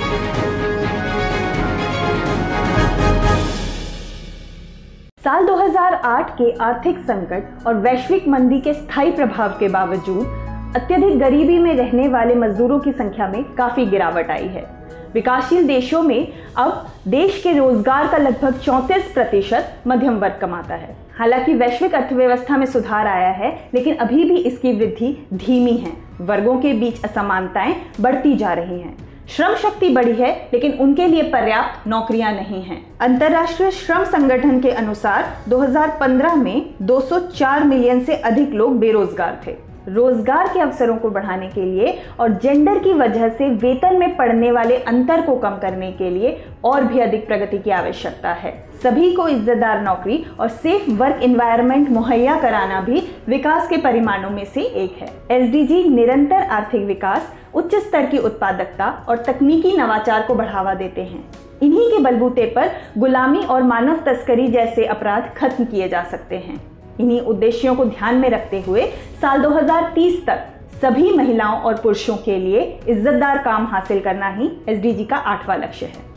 साल 2008 के आर्थिक संकट और वैश्विक मंदी के स्थायी प्रभाव के बावजूद अत्यधिक गरीबी में रहने वाले मजदूरों की संख्या में काफी गिरावट आई है। विकासशील देशों में अब देश के रोजगार का लगभग 34% मध्यम वर्ग कमाता है। हालांकि वैश्विक अर्थव्यवस्था में सुधार आया है, लेकिन अभी भी इसकी वृद्धि धीमी है। वर्गों के बीच असमानताएं बढ़ती जा रही हैं। श्रम शक्ति बढ़ी है, लेकिन उनके लिए पर्याप्त नौकरियां नहीं हैं। अंतर्राष्ट्रीय श्रम संगठन के अनुसार 2015 में 204 मिलियन से अधिक लोग बेरोजगार थे। रोजगार के अवसरों को बढ़ाने के लिए और जेंडर की वजह से वेतन में पड़ने वाले अंतर को कम करने के लिए और भी अधिक प्रगति की आवश्यकता है। सभी को इज्जतदार नौकरी और सेफ वर्क एनवायरनमेंट मुहैया कराना भी विकास के परिमाणों में से एक है। एसडीजी निरंतर आर्थिक विकास, उच्च स्तर की उत्पादकता और तकनीकी नवाचार को बढ़ावा देते हैं। इन्हीं के बलबूते पर गुलामी और मानव तस्करी जैसे अपराध खत्म किए जा सकते हैं। इन्हीं उद्देश्यों को ध्यान में रखते हुए साल 2030 तक सभी महिलाओं और पुरुषों के लिए इज्जतदार काम हासिल करना ही एसडीजी का 8वां लक्ष्य है।